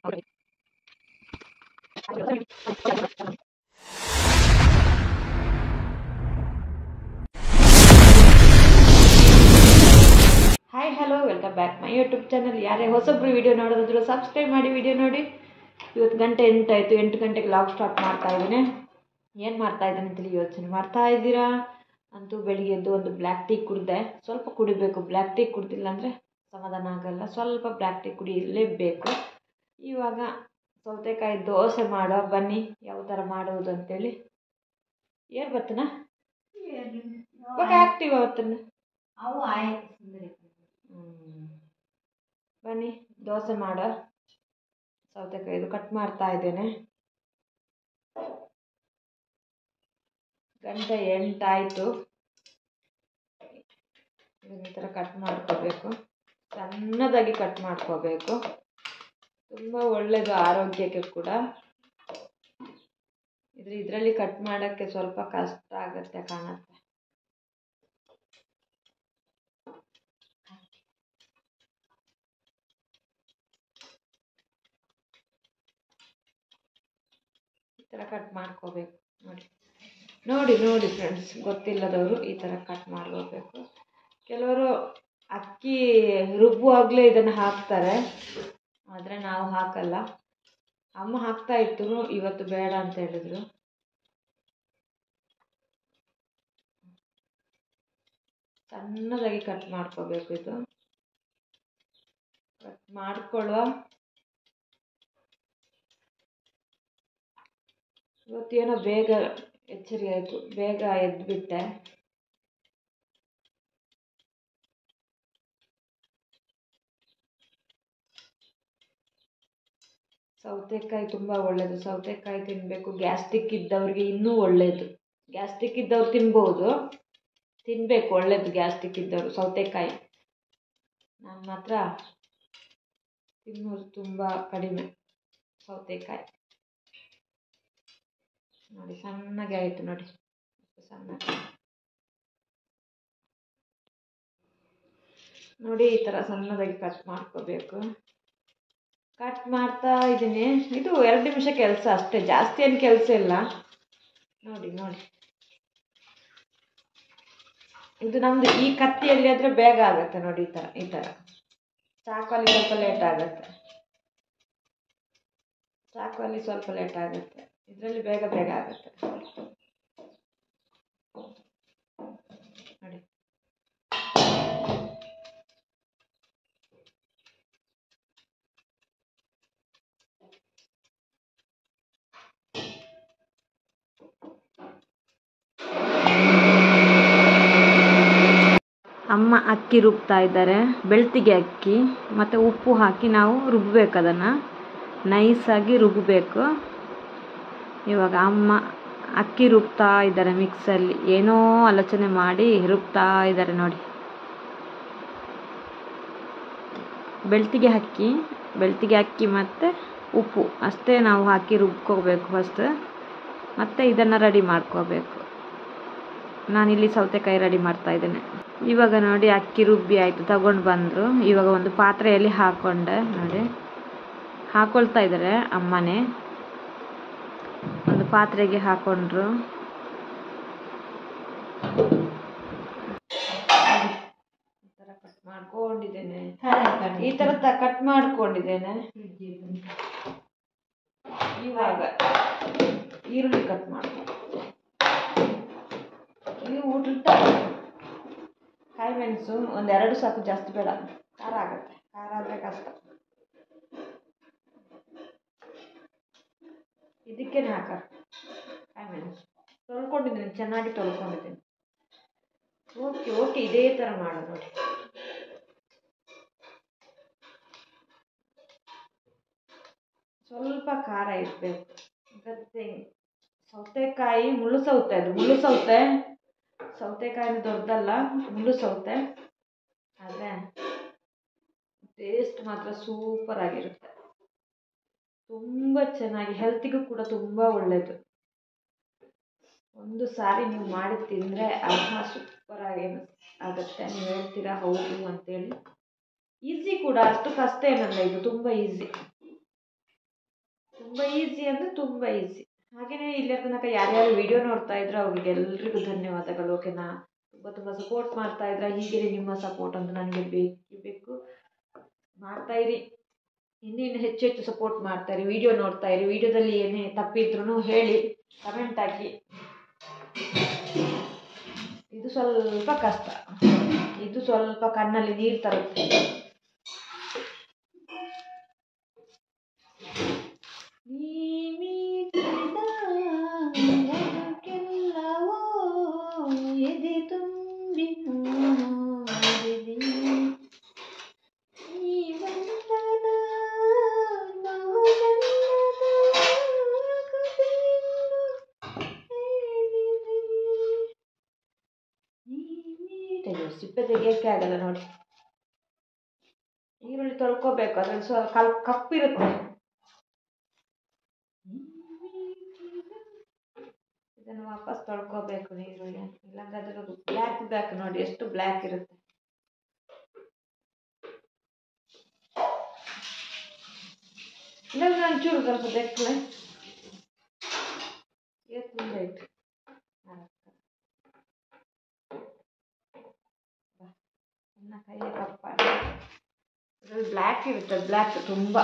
Hi hello welcome back my YouTube channel. ಯಾರೇ ಹೊಸಬ್ರು video ನೋಡೋದಾದ್ರು ಸಬ್ಸ್ಕ್ರೈಬ್ ಮಾಡಿ ವಿಡಿಯೋ ನೋಡಿ. ಇವತ್ತು ಗಂಟೆ 8 ಆಯಿತು. 8 ಗಂಟೆಗೆ ಲಾಗ್ ಸ್ಟಾರ್ಟ್ ಮಾಡ್ತಾ ಇದ್ದೀನಿ. ಏನು ಮಾಡ್ತಾ ಇದ್ದೀನಿ ಅಂತೇಳಿ ಯೋಚನೆ ಮಾಡ್ತಾ ಇದ್ದೀರಾ? ಅಂತೂ ಬೆಳಿಗ್ಗೆ ಎದ್ದು ಒಂದು ಬ್ಲ್ಯಾಕ್ ಟೀ ಕುಡಿದೆ. ಸ್ವಲ್ಪ ಕುಡಿಬೇಕು, ಬ್ಲ್ಯಾಕ್ ಟೀ ಕುಡ್ದಿಲ್ಲ ಅಂದರೆ ಸಮಾಧಾನ ಆಗಲ್ಲ. ಸ್ವಲ್ಪ ಬ್ಲ್ಯಾಕ್ ಟೀ ಕುಡಿಯಲೇಬೇಕು. ಇವಾಗ ಸೌತೆಕಾಯಿ ದೋಸೆ ಮಾಡೋ ಬನ್ನಿ, ಯಾವ ಥರ ಮಾಡುವುದು ಅಂತೇಳಿ. ಏನು ಬರ್ತನ ಆ್ಯಕ್ಟಿವ್ ಅವತ್ತನ್ನು ಅವು ಆಯ್ತು ಸುಂದರಿ. ಬನ್ನಿ ದೋಸೆ ಮಾಡೋ. ಸೌತೆಕಾಯಿದು ಕಟ್ ಮಾಡ್ತಾ ಇದ್ದೇನೆ. ಗಂಟೆ 8 ಆಯಿತು. ಇದನ್ನ ಈ ಥರ ಕಟ್ ಮಾಡ್ಕೋಬೇಕು, ಸಣ್ಣದಾಗಿ ಕಟ್ ಮಾಡ್ಕೋಬೇಕು. ತುಂಬ ಒಳ್ಳೆಯದು ಆರೋಗ್ಯಕ್ಕೆ ಕೂಡ. ಇದರಲ್ಲಿ ಕಟ್ ಮಾಡೋಕ್ಕೆ ಸ್ವಲ್ಪ ಕಷ್ಟ ಆಗುತ್ತೆ ಕಾಣುತ್ತೆ. ಈ ಥರ ಕಟ್ ಮಾಡ್ಕೋಬೇಕು. ನೋಡಿ ನೋಡಿ ಫ್ರೆಂಡ್ಸ್, ಗೊತ್ತಿಲ್ಲದವರು ಈ ಥರ ಕಟ್ ಮಾಡ್ಕೋಬೇಕು. ಕೆಲವರು ಅಕ್ಕಿ ರುಬ್ಬುವಾಗಲೇ ಇದನ್ನು ಹಾಕ್ತಾರೆ, ಆದರೆ ನಾವು ಹಾಕಲ್ಲ. ಅಮ್ಮ ಹಾಕ್ತಾ ಇತ್ತು, ಇವತ್ತು ಬೇಡ ಅಂತ ಹೇಳಿದ್ರು. ಸಣ್ಣದಾಗಿ ಕಟ್ ಮಾಡ್ಕೋಬೇಕು. ಇದು ಕಟ್ ಮಾಡ್ಕೊಳ್ಳುವ. ಇವತ್ತೇನೋ ಬೇಗ ಎಚ್ಚರಿ ಆಯಿತು, ಬೇಗ ಎದ್ದುಬಿಟ್ಟೆ. ಸೌತೆಕಾಯಿ ತುಂಬ ಒಳ್ಳೆಯದು. ಸೌತೆಕಾಯಿ ತಿನ್ನಬೇಕು. ಗ್ಯಾಸ್ಟ್ರಿಕ್ ಇದ್ದವ್ರಿಗೆ ಇನ್ನೂ ಒಳ್ಳೆಯದು. ಗ್ಯಾಸ್ಟ್ರಿಕ್ ಇದ್ದವ್ರು ತಿನ್ಬೋದು, ತಿನ್ನಬೇಕು, ಒಳ್ಳೆಯದು ಗ್ಯಾಸ್ಟ್ರಿಕ್ ಇದ್ದವರು ಸೌತೆಕಾಯಿ. ನಾನು ಮಾತ್ರ ತಿನ್ನೋದು ತುಂಬ ಕಡಿಮೆ ಸೌತೆಕಾಯಿ. ನೋಡಿ ಸಣ್ಣಗೆ ಆಯಿತು, ನೋಡಿ ಸಣ್ಣಗೆ. ನೋಡಿ ಈ ಥರ ಸಣ್ಣದಾಗಿ ಕಟ್ ಮಾಡ್ಕೋಬೇಕು. ಕಟ್ ಮಾಡ್ತಾ ಇದ್ದೀನಿ. ಇದು 2 ನಿಮಿಷ ಕೆಲಸ ಅಷ್ಟೇ, ಜಾಸ್ತಿ ಏನು ಕೆಲಸ ಇಲ್ಲ. ನೋಡಿ ನೋಡಿ, ಇದು ನಮ್ಮದು ಈ ಕತ್ತಿಯಲ್ಲಿ ಆದರೆ ಬೇಗ ಆಗುತ್ತೆ. ನೋಡಿ ಈ ಥರ ಚಾಕುವಲ್ಲಿ ಸ್ವಲ್ಪ ಲೇಟ್ ಆಗುತ್ತೆ. ಚಾಕುವಲ್ಲಿ ಸ್ವಲ್ಪ ಲೇಟ್ ಆಗುತ್ತೆ, ಇದರಲ್ಲಿ ಬೇಗ ಬೇಗ ಆಗುತ್ತೆ. ನೋಡಿ ಅಮ್ಮ ಅಕ್ಕಿ ರುಬ್ತಾ ಇದ್ದಾರೆ. ಬೆಳ್ತಿಗೆ ಅಕ್ಕಿ ಮತ್ತು ಉಪ್ಪು ಹಾಕಿ ನಾವು ರುಬ್ಬಬೇಕು, ಅದನ್ನು ನೈಸಾಗಿ ರುಬ್ಬಬೇಕು. ಇವಾಗ ಅಮ್ಮ ಅಕ್ಕಿ ರುಬ್ತಾ ಇದ್ದಾರೆ ಮಿಕ್ಸಲ್ಲಿ. ಏನೋ ಆಲೋಚನೆ ಮಾಡಿ ರುಬ್ತಾ ಇದ್ದಾರೆ ನೋಡಿ. ಬೆಳ್ತಿಗೆ ಅಕ್ಕಿ ಮತ್ತು ಉಪ್ಪು ಅಷ್ಟೇ ನಾವು ಹಾಕಿ ರುಬ್ಕೋಬೇಕು ಫಸ್ಟ್. ಮತ್ತು ಇದನ್ನು ರೆಡಿ ಮಾಡ್ಕೋಬೇಕು. ನಾನಿಲ್ಲಿ ಸೌತೆಕಾಯಿ ರೆಡಿ ಮಾಡ್ತಾ ಇದ್ದೇನೆ. ಇವಾಗ ನೋಡಿ ಅಕ್ಕಿ ರುಬ್ಬಿ ಆಯಿತು, ತಗೊಂಡು ಬಂದರು. ಇವಾಗ ಒಂದು ಪಾತ್ರೆಯಲ್ಲಿ ಹಾಕ್ಕೊಂಡೆ. ನೋಡಿ ಹಾಕ್ಕೊಳ್ತಾ ಇದ್ದಾರೆ ಅಮ್ಮನೇ. ಒಂದು ಪಾತ್ರೆಗೆ ಹಾಕ್ಕೊಂಡ್ರು. ಈ ಥರ ಕಟ್ ಮಾಡ್ಕೊಂಡಿದ್ದೇನೆ. ಈ ಥರ ಕಟ್ ಮಾಡ್ಕೊಂಡಿದ್ದೇನೆ. ಇವಾಗ ಈರುಳ್ಳಿ ಕಟ್ ಮಾಡ್ಕೊಂಡು, ನೀವು ಊಟ ಕಾಯಿ ಮೆಣಸು 1-2 ಸಾಕು, ಜಾಸ್ತಿ ಬೇಡ, ಖಾರ ಆಗುತ್ತೆ. ಖಾರ ಆದರೆ ಕಷ್ಟ. ಇದಕ್ಕೇನೆ ಹಾಕ ಕಾಯಿ ಮೆಣಸು. ತೊಳ್ಕೊಂಡಿದ್ದೀನಿ, ಚೆನ್ನಾಗಿ ತೊಳ್ಕೊಂಡಿದ್ದೀನಿ. ಓಕೆ ಇದೇ ಥರ ಮಾಡು ನೋಡಿ. ಸ್ವಲ್ಪ ಖಾರ ಇರಬೇಕು. ಮತ್ತೆ ಸೌತೆಕಾಯಿ ಮುಳ್ಳು ಸೌತೆಕಾಯಿ ದೊಡ್ಡದಲ್ಲ, ಮುಳ್ಳು ಸೌತೆ. ಆದರೆ ಟೇಸ್ಟ್ ಮಾತ್ರ ಸೂಪರ್ ಆಗಿರುತ್ತೆ. ತುಂಬ ಚೆನ್ನಾಗಿ, ಹೆಲ್ತಿಗೂ ಕೂಡ ತುಂಬ ಒಳ್ಳೆಯದು. ಒಂದು ಸಾರಿ ನೀವು ಮಾಡಿ ತಿಂದರೆ ಸೂಪರಾಗಿ ಆಗುತ್ತೆ. ನೀವು ಹೇಳ್ತೀರಾ ಹೌದು ಅಂತೇಳಿ. ಈಸಿ ಕೂಡ, ಅಷ್ಟು ಕಷ್ಟ ಏನಲ್ಲ, ಇದು ತುಂಬ ಈಸಿ. ತುಂಬ ಈಸಿ ಅಂದರೆ ತುಂಬ ಈಸಿ. ಹಾಗೆಯೇ ಇಲ್ಲಿಯ ತನಕ ಯಾರ್ಯಾರು ವಿಡಿಯೋ ನೋಡ್ತಾ ಇದ್ರು ಅವ್ರಿಗೆಲ್ರಿಗೂ ಧನ್ಯವಾದಗಳು. ಓಕೆನಾ? ತುಂಬ ಸಪೋರ್ಟ್ ಮಾಡ್ತಾ ಇದ್ರೆ ಹೀಗೆ ನಿಮ್ಮ ಸಪೋರ್ಟ್ ಅಂತ ನನಗೆ ಬೇಕು. ಮಾಡ್ತಾಯಿರಿ, ಇನ್ನೇನು ಹೆಚ್ಚು ಸಪೋರ್ಟ್ ಮಾಡ್ತಾಯಿರಿ. ವಿಡಿಯೋ ನೋಡ್ತಾ ಇರಿ. ವಿಡಿಯೋದಲ್ಲಿ ಏನೇ ತಪ್ಪಿದ್ರೂ ಹೇಳಿ, ಕಮೆಂಟ್ ಹಾಕಿ. ಇದು ಸ್ವಲ್ಪ ಕಷ್ಟ, ಇದು ಸ್ವಲ್ಪ ಕಣ್ಣಲ್ಲಿ ನೀರು ತರುತ್ತೆ. ಎದೆ ತುಂಬಿ ಸಿಪ್ಪೆ ತೆಗಿಯೋಕ್ಕೆ ಆಗಲ್ಲ ನೋಡಿ. ಈರುಳ್ಳಿ ತೊಳ್ಕೋಬೇಕು, ಅದ್ರಲ್ಲಿ ಸ್ವಲ್ಪ ಕಪ್ಪಿರುತ್ತೆ. ಇದನ್ನು ವಾಪಸ್ ತೊಳ್ಕೋಬೇಕು ಈರುಳ್ಳಿ, ಇಲ್ಲಾಂದ್ರೆ ಅದರದ್ದು ಬ್ಲ್ಯಾಕ್ ನೋಡಿ ಎಷ್ಟು ಬ್ಲ್ಯಾಕ್ ಇರುತ್ತೆ. ಇಲ್ಲಾಂದ್ರೆ ಒಂಚೂರು ಸ್ವಲ್ಪ ಬೆಕ್ಕಲೆ ತುಂಬ ಇಟ್ಟು ಕೈಯ ಕಪ್ಪ ಅದ್ರಲ್ಲಿ ಬ್ಲ್ಯಾಕ್ ಇರುತ್ತೆ, ಬ್ಲ್ಯಾಕ್ ತುಂಬ.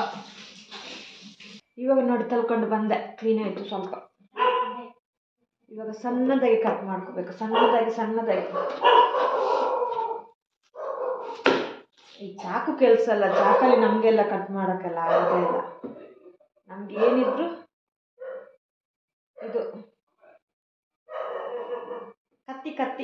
ಇವಾಗ ನೋಡಿ ತಳ್ಕೊಂಡು ಬಂದೆ, ಕ್ಲೀನ್ ಆಯಿತು ಸ್ವಲ್ಪ. ಇವಾಗ ಸಣ್ಣದಾಗಿ ಕಟ್ ಮಾಡ್ಕೋಬೇಕು, ಸಣ್ಣದಾಗಿ. ಈ ಚಾಕು ಕೆಲಸ ಅಲ್ಲ, ಚಾಕಲ್ಲಿ ನಮಗೆಲ್ಲ ಕಟ್ ಮಾಡೋಕ್ಕೆಲ್ಲ ಆಗೋದೇ ಇಲ್ಲ. ನಮ್ಗೆ ಏನಿದ್ರು ಇದು ಕತ್ತಿ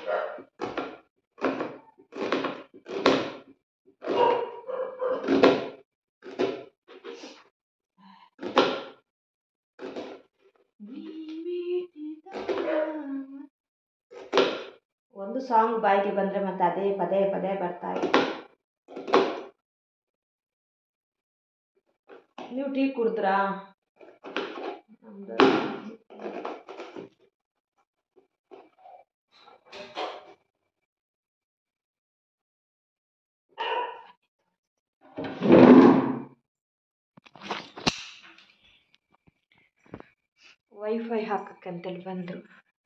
ಒಂದು ಸಾಂಗ್ ಬಾಯಿಗೆ ಬಂದರೆ ಮತ್ತೆ ಅದೇ ಪದೇ ಬರ್ತಾ ಇದೆ. ನೀವು ಟೀ ಕುಡಿದ್ರಾ? ವೈಫೈ ಹಾಕಕ್ಕೆ ಅಂತೇಳಿ ಬಂದರು.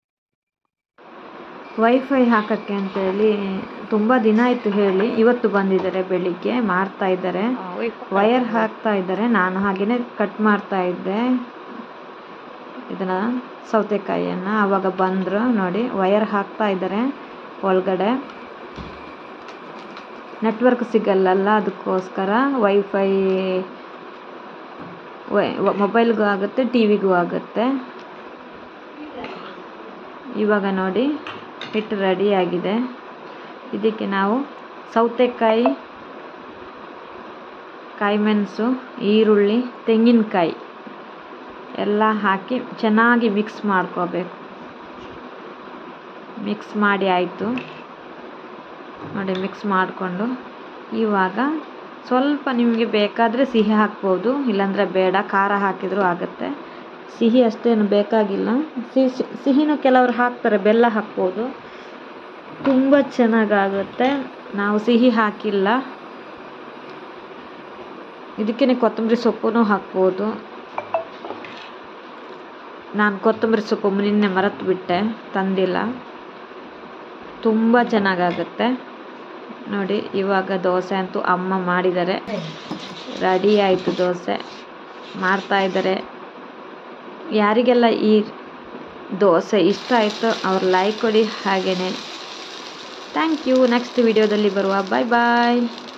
ವೈಫೈ ಹಾಕಕ್ಕೆ ಅಂತೇಳಿ ತುಂಬ ದಿನ ಆಯಿತು ಹೇಳಿ, ಇವತ್ತು ಬಂದಿದ್ದಾರೆ, ಬೆಳಿಗ್ಗೆ ಮಾಡ್ತಾ ಇದ್ದಾರೆ. ವಯರ್ ಹಾಕ್ತಾ ಇದ್ದಾರೆ. ನಾನು ಹಾಗೆಯೇ ಕಟ್ ಮಾಡ್ತಾ ಇದ್ದೆ ಇದನ್ನು, ಸೌತೆಕಾಯಿಯನ್ನು. ಆವಾಗ ಬಂದರು ನೋಡಿ, ವಯರ್ ಹಾಕ್ತಾ ಇದ್ದಾರೆ ಒಳಗಡೆ. ನೆಟ್ವರ್ಕ್ ಸಿಗಲ್ಲಲ್ಲ, ಅದಕ್ಕೋಸ್ಕರ ವೈಫೈ ಮೊಬೈಲ್ಗೂ ಆಗುತ್ತೆ, ಟಿ ವಿಗೂ ಆಗುತ್ತೆ. ಇವಾಗ ನೋಡಿ ಹಿಟ್ಟು ರೆಡಿಯಾಗಿದೆ. ಇದಕ್ಕೆ ನಾವು ಸೌತೆಕಾಯಿ, ಕಾಯಿಮೆಣಸು, ಈರುಳ್ಳಿ, ತೆಂಗಿನಕಾಯಿ ಎಲ್ಲ ಹಾಕಿ ಚೆನ್ನಾಗಿ ಮಿಕ್ಸ್ ಮಾಡ್ಕೋಬೇಕು. ಮಿಕ್ಸ್ ಮಾಡಿ ಆಯಿತು ನೋಡಿ. ಮಿಕ್ಸ್ ಮಾಡಿಕೊಂಡು ಇವಾಗ ಸ್ವಲ್ಪ ನಿಮಗೆ ಬೇಕಾದರೆ ಸಿಹಿ ಹಾಕ್ಬೋದು, ಇಲ್ಲಾಂದರೆ ಬೇಡ. ಖಾರ ಹಾಕಿದರೂ ಆಗುತ್ತೆ. ಸಿಹಿ ಅಷ್ಟೇನು ಬೇಕಾಗಿಲ್ಲ. ಸಿಹಿನೂ ಕೆಲವರು ಹಾಕ್ತಾರೆ, ಬೆಲ್ಲ ಹಾಕ್ಬೋದು, ತುಂಬ ಚೆನ್ನಾಗಾಗುತ್ತೆ. ನಾವು ಸಿಹಿ ಹಾಕಿಲ್ಲ. ಇದಕ್ಕೇ ಕೊತ್ತಂಬರಿ ಸೊಪ್ಪು ಹಾಕ್ಬೋದು. ನಾನು ಕೊತ್ತಂಬರಿ ಸೊಪ್ಪು ನಿನ್ನೆ ಮರೆತು ಬಿಟ್ಟೆ, ತಂದಿಲ್ಲ. ತುಂಬ ಚೆನ್ನಾಗಾಗುತ್ತೆ ನೋಡಿ. ಇವಾಗ ದೋಸೆ ಅಂತೂ ಅಮ್ಮ ಮಾಡಿದ್ದಾರೆ, ರೆಡಿ ಆಯಿತು. ದೋಸೆ ಮಾಡ್ತಾಯಿದ್ದಾರೆ. ಯಾರಿಗೆಲ್ಲ ಈ ದೋಸೆ ಇಷ್ಟ ಆಯಿತು ಅವ್ರು ಲೈಕ್ ಕೊಡಿ. ಹಾಗೆಯೇ ಥ್ಯಾಂಕ್ ಯು. ನೆಕ್ಸ್ಟ್ ವಿಡಿಯೋದಲ್ಲಿ ಬರುವ. ಬಾಯ್ ಬಾಯ್.